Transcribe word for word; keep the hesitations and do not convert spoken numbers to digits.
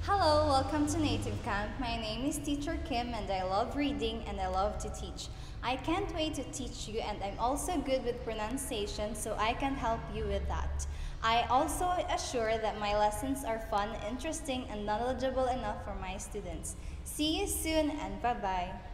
Hello, welcome to Native Camp. My name is Teacher Kim and I love reading and I love to teach. I can't wait to teach you and I'm also good with pronunciation so I can help you with that. I also assure that my lessons are fun, interesting, and knowledgeable enough for my students. See you soon and bye-bye.